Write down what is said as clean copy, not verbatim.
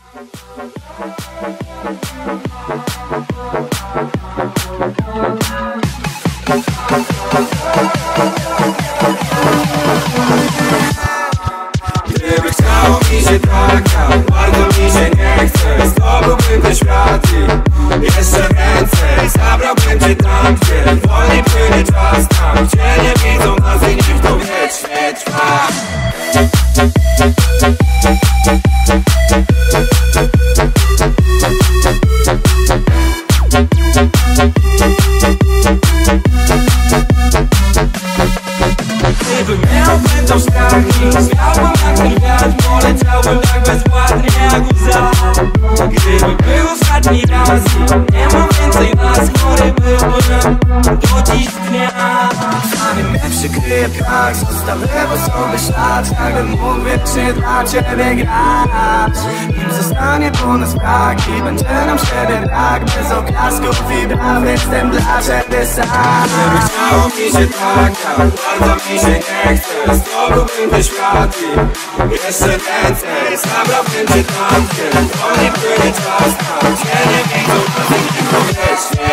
Gdyby chciało mi się tak, bardzo mi się nie chce. Zdobyłbym te świat i jeszcze więcej. Zabrałbym cię tam, gdzie wolniej płynie czas, tam gdzie nie widzą nas i nikt to wiecznie trwa. Gdybym miał pędzał strach i zwiałbym jak ten wiatr, poleciałbym tak bezpłatnie jak łza. Gdyby był ostatni raz i nie ma więcej nas, chory byłbym do dziś dnia. Zanim mnie przykryje piach, zostawię po sobie ślad, jakbym mógł wiecznie dla ciebie grać. Nim zostanie po nas brak i będzie nam siebie brak, bez oklasków i braw jestem dla ciebie sam. Gdyby chciało mi się tak, bardzo mi się nie chce. Zdobyłbym te świat i jeszcze więcej. Zabrałbym cię tam, gdzie wolniej płynie czas, tam gdzie nie widzą nas i nikt to wiecznie